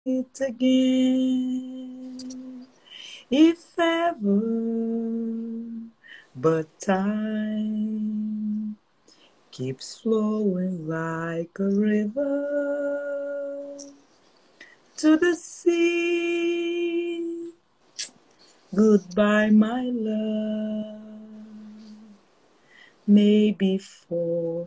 it again, if ever, but time keeps flowing like a river to the sea. Goodbye, my love, maybe for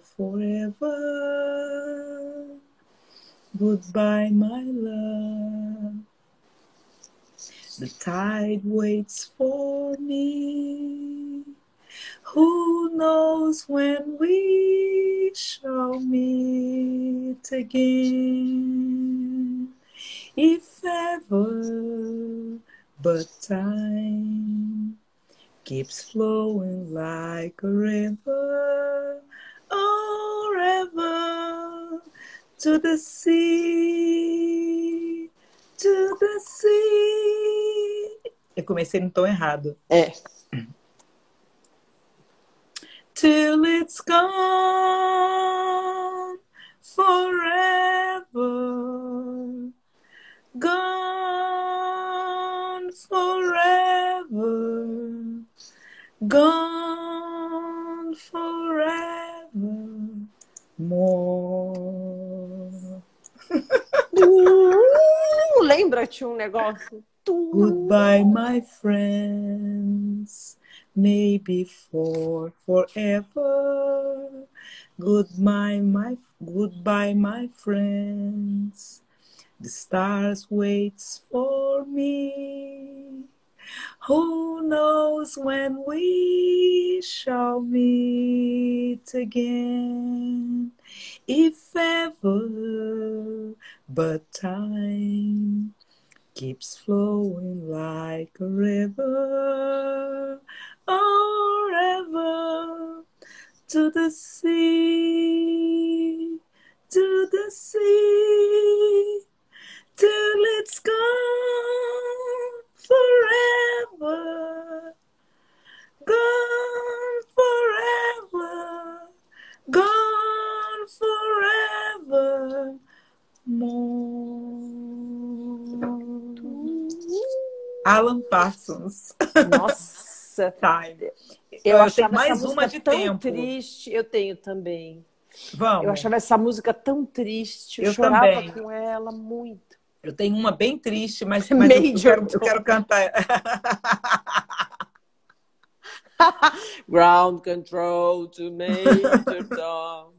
forever. Goodbye, my love. The tide waits for me. Who knows when we shall meet again? If ever, but time keeps flowing like a river, oh river, to the sea, to the sea. Eu comecei no tom errado. Till it's gone forever, gone forever, gone forever more. Lembra-te um negócio? Goodbye, my friends, maybe for forever. Goodbye, my friends. The stars waits for me. Who knows when we shall meet again? If ever, but time keeps flowing like a river, oh river, to the sea, till it's gone forever, gone forever, gone forever more. Alan Parsons. Nossa, Time. eu achava tenho mais essa música uma de tão tempo. triste. Eu tenho também. Vamos. Eu achava essa música tão triste. Eu chorava também com ela muito. Eu tenho uma bem triste, mas eu quero cantar. Ground control to Major Tom.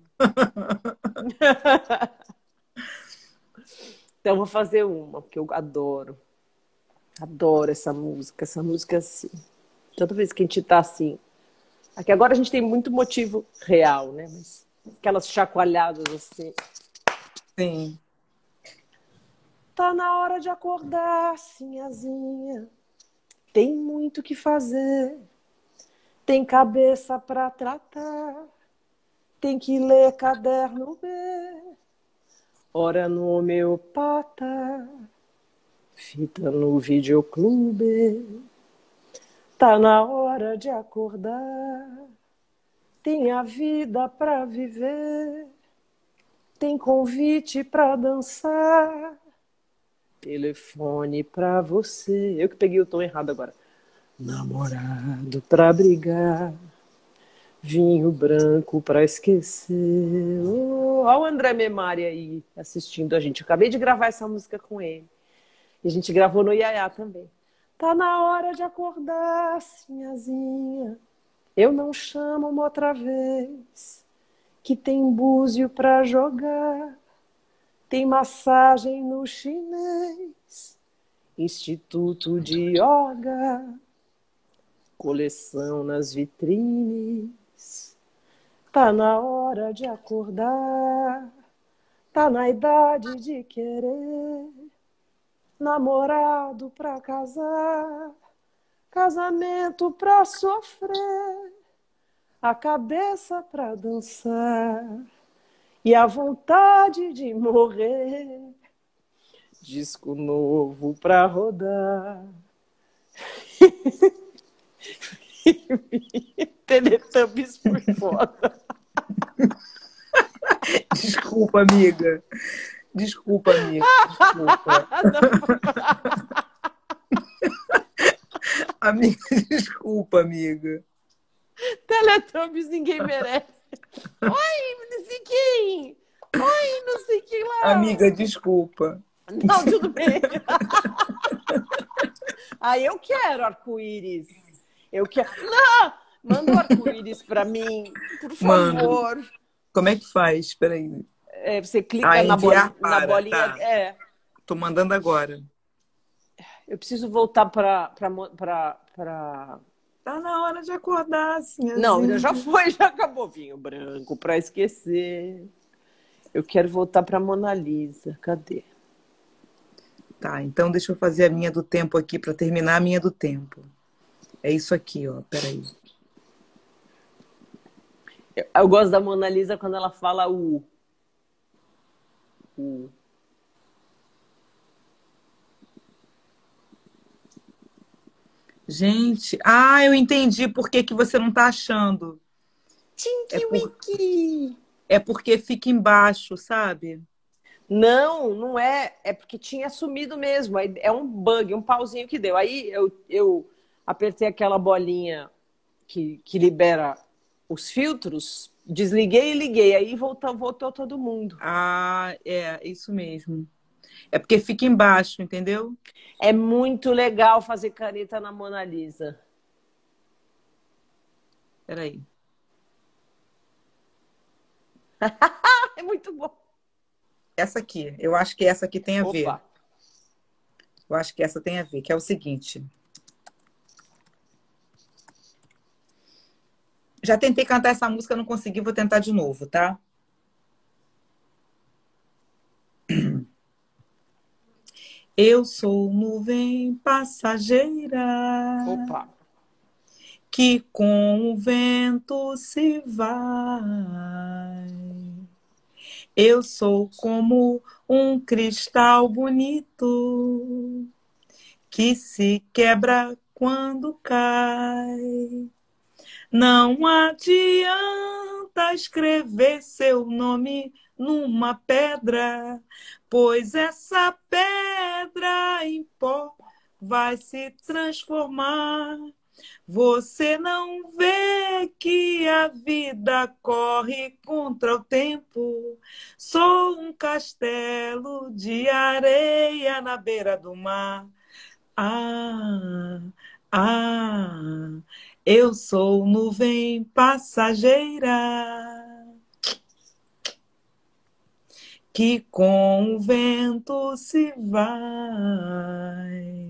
Então eu vou fazer uma, porque eu adoro. Adoro essa música. Essa música, assim. Toda vez que a gente tá assim. Aqui agora a gente tem muito motivo real, né? Mas aquelas chacoalhadas assim. Sim. Tá na hora de acordar, sinhazinha. Tem muito que fazer. Tem cabeça pra tratar. Tem que ler caderno B. Hora no homeopata. Fita no videoclube. Tá na hora de acordar. Tem a vida pra viver. Tem convite pra dançar. Telefone pra você. Eu que peguei o tom errado agora. Namorado pra brigar. Vinho branco pra esquecer. Olha o André Memari aí assistindo a gente. Eu acabei de gravar essa música com ele. E a gente gravou no Iaiá também. Tá na hora de acordar, sinhazinha. Eu não chamo uma outra vez. Que tem búzio pra jogar. Tem massagem no chinês. Instituto de yoga. Coleção nas vitrines. Tá na hora de acordar. Tá na idade de querer. Namorado pra casar. Casamento pra sofrer. A cabeça pra dançar. E a vontade de morrer. Disco novo pra rodar. Teletubbies por foda. Desculpa, amiga. Desculpa, amiga. Desculpa. Amiga, desculpa, amiga. Teletubbies ninguém merece. Oi, não sei quem. Oi, não sei quem lá. Amiga, desculpa. Não, tudo bem. Aí eu quero arco-íris. Eu quero. Não! Manda o arco-íris pra mim, por Mando. favor. Como é que faz? Espera aí. Você clica Enviar na para, bolinha. tá. É. Tô mandando agora. Eu preciso voltar pra... Tá na hora de acordar, Não, Sinhazinha. já foi, já acabou. Vinho branco pra esquecer. Eu quero voltar pra Mona Lisa. Cadê? Tá, então deixa eu fazer a minha do tempo aqui para terminar a minha do tempo. É isso aqui, ó. Peraí. Eu gosto da Mona Lisa quando ela fala o. Gente, eu entendi por que que você não tá achando. Tinky Winky. É porque fica embaixo, sabe? Não, não é. É porque tinha sumido mesmo. É um bug, um pauzinho que deu. Aí eu apertei aquela bolinha que libera os filtros, desliguei e liguei. Aí voltou todo mundo. É isso mesmo. É porque fica embaixo, entendeu? É muito legal fazer caneta na Mona Lisa. Peraí. É muito bom. Essa aqui, eu acho que essa aqui tem a ver. Opa. Eu acho que essa tem a ver, que é o seguinte. Já tentei cantar essa música, não consegui, vou tentar de novo, tá? Eu sou nuvem passageira Opa. que com o vento se vai. Eu sou como um cristal bonito que se quebra quando cai. Não adianta escrever seu nome numa pedra, pois essa pedra em pó vai se transformar. Você não vê que a vida corre contra o tempo? Sou um castelo de areia na beira do mar. Ah, ah, eu sou nuvem passageira que com o vento se vai.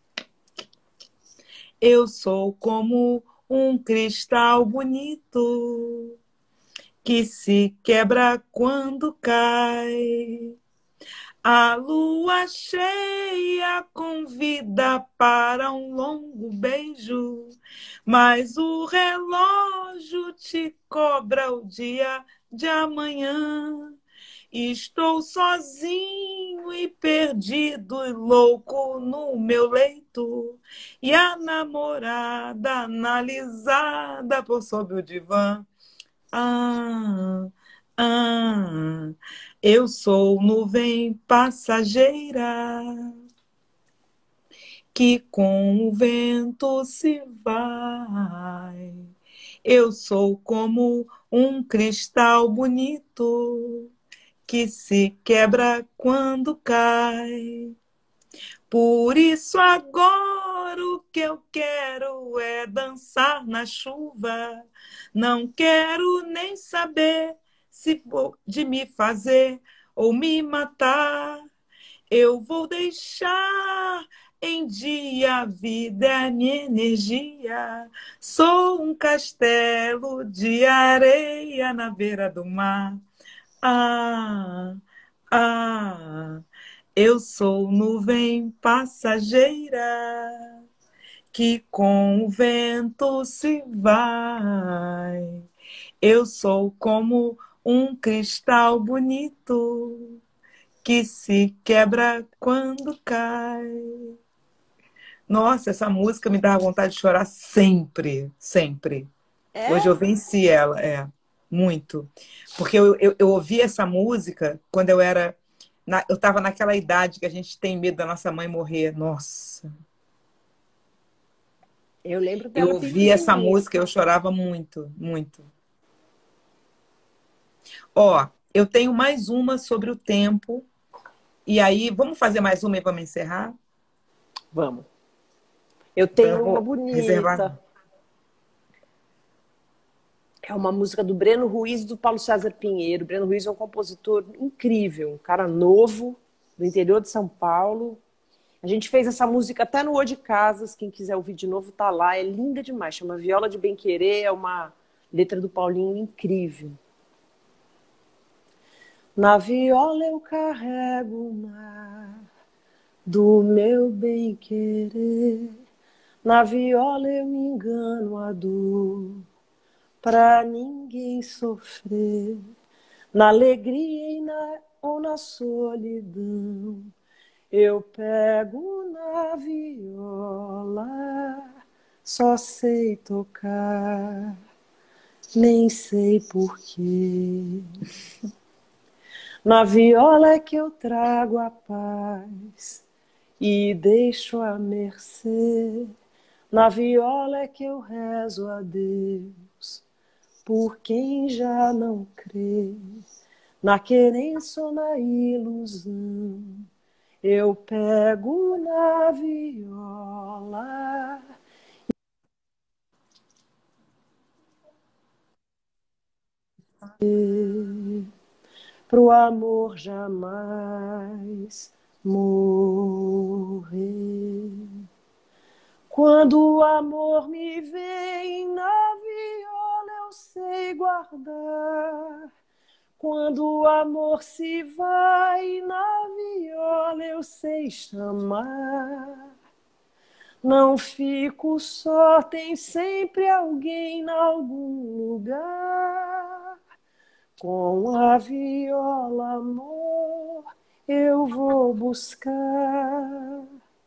Eu sou como um cristal bonito que se quebra quando cai. A lua cheia convida para um longo beijo, mas o relógio te cobra o dia de amanhã. Estou sozinho e perdido e louco no meu leito, e a namorada analisada por sob o divã. Ah, ah, eu sou nuvem passageira que com o vento se vai. Eu sou como um cristal bonito que se quebra quando cai. Por isso agora o que eu quero é dançar na chuva. Não quero nem saber se vou de me fazer ou me matar. Eu vou deixar em dia a vida é a minha energia. Sou um castelo de areia na beira do mar. Ah, ah, eu sou nuvem passageira que com o vento se vai. Eu sou como um cristal bonito que se quebra quando cai. Nossa, essa música me dá vontade de chorar sempre, sempre. É? Hoje eu venci ela, muito. Porque eu ouvi essa música quando eu era Eu estava naquela idade que a gente tem medo da nossa mãe morrer. Nossa. Eu lembro Eu dela ouvi essa pequenininha. música, eu chorava muito, muito. Ó, eu tenho mais uma sobre o tempo. E aí, vamos fazer mais uma e vamos encerrar? Vamos. Eu Então eu tenho uma vou reservar. bonita. É uma música do Breno Ruiz e do Paulo César Pinheiro. O Breno Ruiz é um compositor incrível, um cara novo, do interior de São Paulo. A gente fez essa música até no O de Casas, quem quiser ouvir de novo tá lá, é linda demais, chama Viola de Bem Querer, é uma letra do Paulinho incrível. Na viola eu carrego o mar do meu bem querer, na viola eu me engano a dor, pra ninguém sofrer, na alegria ou na solidão. Eu pego na viola, só sei tocar, nem sei porquê. Na viola é que eu trago a paz e deixo a mercê. Na viola é que eu rezo a Deus por quem já não crê. Na querência ou na ilusão, eu pego na viola. Pro amor jamais morrer. Quando o amor me vem na viola, eu sei guardar. Quando o amor se vai na viola, eu sei chamar. Não fico só, tem sempre alguém em algum lugar. Com a viola, amor, eu vou buscar.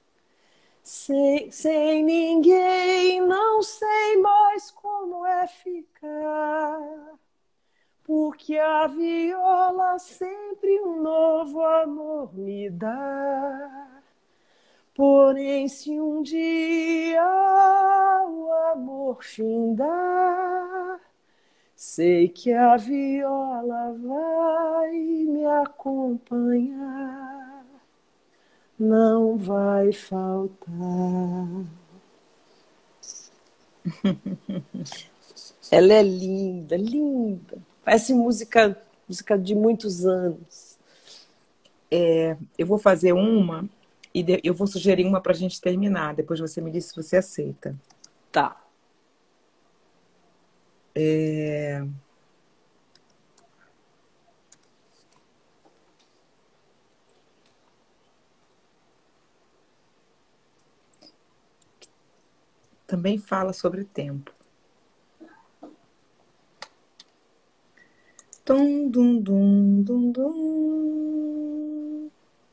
Sem ninguém, não sei mais como é ficar. Porque a viola sempre um novo amor me dá. Porém, se um dia o amor findar, sei que a viola vai me acompanhar, não vai faltar. Ela é linda, linda. Parece música de muitos anos. Eu vou fazer uma e eu vou sugerir uma para a gente terminar. Depois você me diz se você aceita. Tá. Também fala sobre tempo. Dum, dum, dum, dum, dum.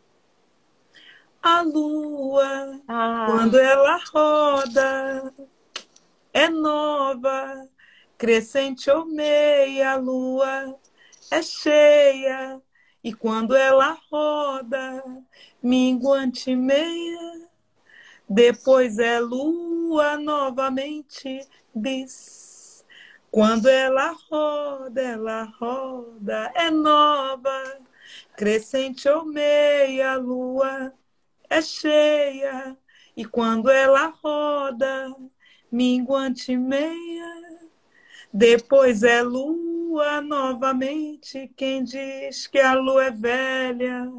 A lua, quando ela roda, é nova, crescente ou meia, a lua é cheia, e quando ela roda, minguante meia, depois é lua novamente bis. Quando ela roda, é nova, crescente ou meia, a lua é cheia, e quando ela roda, minguante meia, depois é lua novamente. Quem diz que a lua é velha,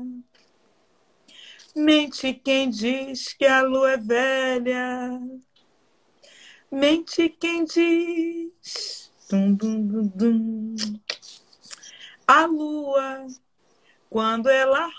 mente quem diz que a lua é velha, mente quem diz. Dum, dum, dum, dum. A lua, quando ela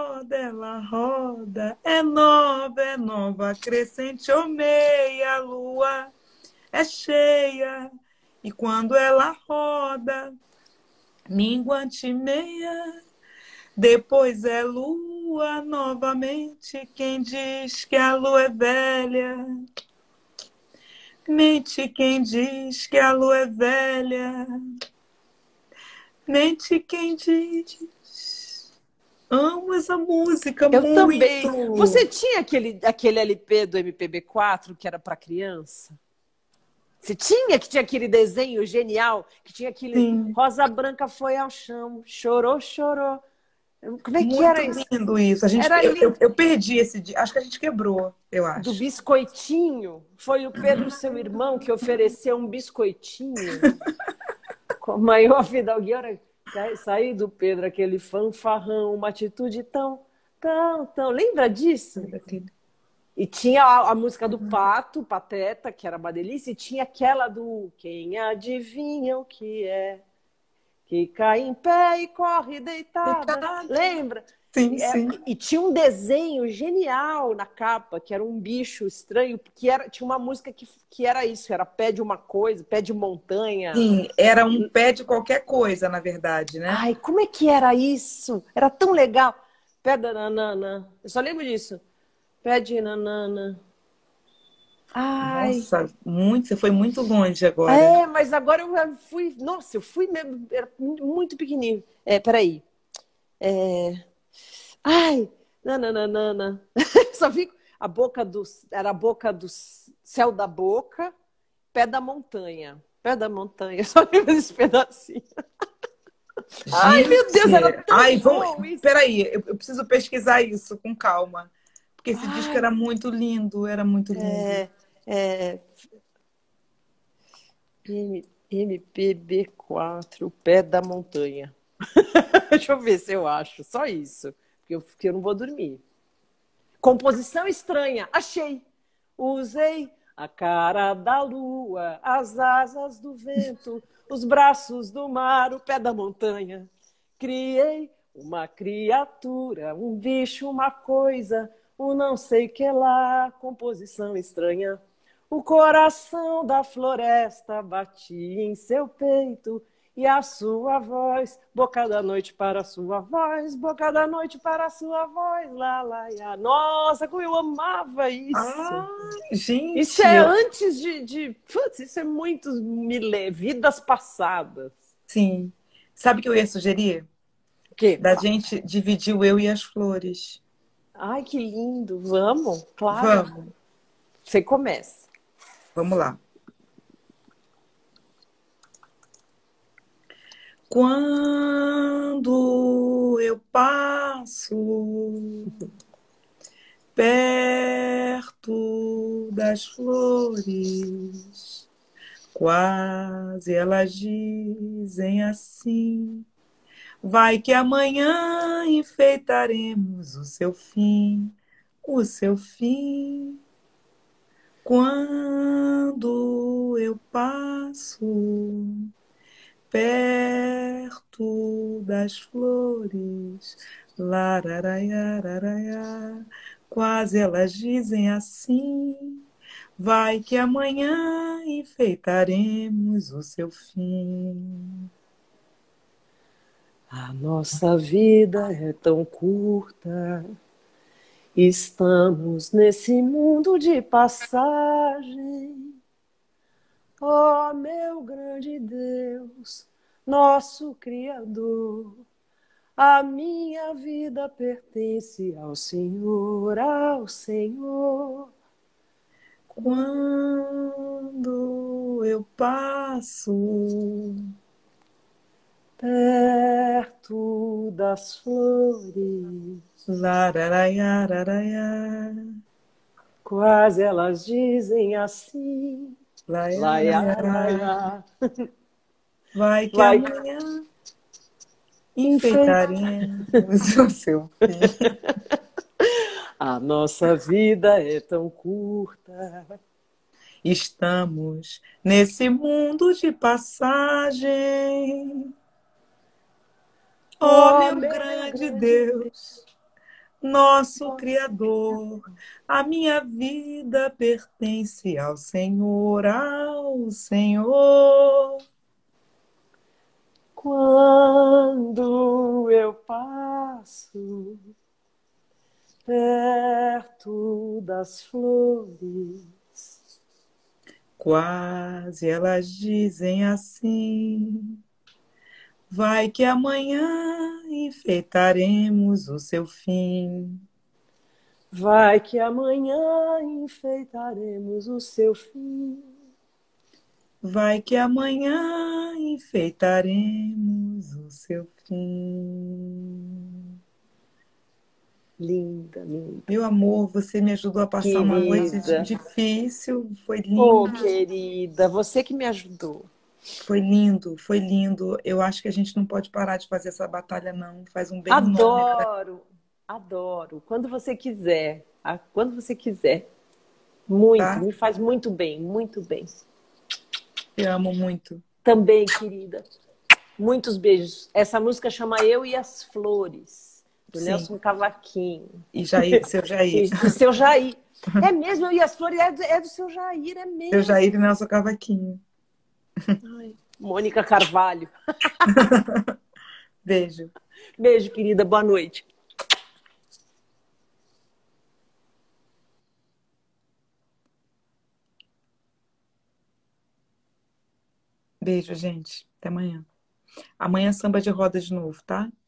roda, é nova, crescente ou meia, a lua é cheia, e quando ela roda, minguante meia, depois é lua novamente. Quem diz que a lua é velha, mente quem diz que a lua é velha, mente quem diz. Amo essa música Eu também. Você muito. tinha aquele LP do MPB4 que era para criança? Você tinha que tinha aquele desenho genial, que tinha aquele Sim, Rosa Branca foi ao chão, chorou, chorou. Como é que muito era isso? lindo isso. Era lindo. Eu perdi esse dia. Acho que a gente quebrou, eu Do acho. biscoitinho. Foi o Pedro, seu irmão, que ofereceu um biscoitinho. Com a maior fidalgueira. Sair do Pedro, aquele fanfarrão, uma atitude tão. Lembra disso? Daquele. E tinha a música do Pato, Pateta, que era uma delícia, e tinha aquela do Quem adivinha o que é, que cai em pé e corre deitada. Pecado. Lembra? Sim, sim. E tinha um desenho genial na capa, que era um bicho estranho, tinha uma música que era isso, era pé de uma coisa, pé de montanha. Sim, era um pé de qualquer coisa, na verdade, né? Ai, como é que era isso? Era tão legal. Pé da nanana. Eu só lembro disso. Pé de nanana. Ai. Nossa, muito, você foi muito longe agora. É, mas agora eu fui. Nossa, eu fui mesmo. Era muito pequenininho. Peraí. É, ai, nananana. Só vi a boca do. Era a boca do céu da boca, pé da montanha. Pé da montanha. Só lembro desse pedacinho. Ai, meu Deus, era Gente, tão bom isso. peraí, eu preciso pesquisar isso com calma, porque esse disco Ai, era muito lindo, era muito lindo. é, é, MPB4, pé da montanha. Deixa eu ver se eu acho. Só isso. Porque eu não vou dormir. Composição estranha. Achei. Usei a cara da lua, as asas do vento, os braços do mar, o pé da montanha. Criei uma criatura, um bicho, uma coisa, um não sei que lá, composição estranha. O coração da floresta batia em seu peito e a sua voz, boca da noite para a sua voz, boca da noite para a sua voz, lá, lá, lá. Nossa, como eu amava isso! Ah, Isso gente, é antes Putz, isso é muitos vidas passadas. sim. Sabe o que eu ia sugerir? O quê? Da gente dividir o eu e as flores. Ai, que lindo! Vamos, claro. Vamos, Você começa. vamos lá. Quando eu passo perto das flores, quase elas dizem assim: vai que amanhã enfeitaremos o seu fim. Quando eu passo perto das flores, lararaiararaiá, quase elas dizem assim: vai que amanhã enfeitaremos o seu fim. A nossa vida é tão curta, estamos nesse mundo de passagem. Ó meu grande Deus, nosso Criador, a minha vida pertence ao Senhor, ao Senhor. Quando eu passo Perto das flores, lararaiararaiá, quase elas dizem assim, laia, laiaraiará, laia, vai que vai amanhã enfeitar. enfeitaremos o seu fim. A nossa vida é tão curta. Estamos nesse mundo de passagem. Ó Oh, meu meu grande grande Deus, nosso Deus, Criador, a minha vida pertence ao Senhor, ao Senhor. quando eu passo perto das flores, Quase elas dizem assim: Vai que amanhã enfeitaremos o seu fim. Vai que amanhã enfeitaremos o seu fim. Vai que amanhã enfeitaremos o seu fim. Linda, linda. Meu amor, você me ajudou a passar uma noite Querida. difícil. Foi Oh, lindo, querida, você que me ajudou. foi lindo, foi lindo. Eu acho que a gente não pode parar de fazer essa batalha, não. Faz um bem enorme para, Adoro, adoro. Quando você quiser, quando você quiser. Muito, tá? me faz muito bem, muito bem. Te amo muito. Também, querida. Muitos beijos. Essa música chama Eu e as Flores, do Sim. Nelson Cavaquinho. E Jair, seu Jair. E do seu Jair. É mesmo, Eu e as Flores é do seu Jair, é Seu mesmo. Jair e Nelson Cavaquinho. Ai, Mônica Carvalho. Beijo. Beijo, querida. Boa noite. Beijo, gente. Até amanhã. Amanhã é samba de roda de novo, tá?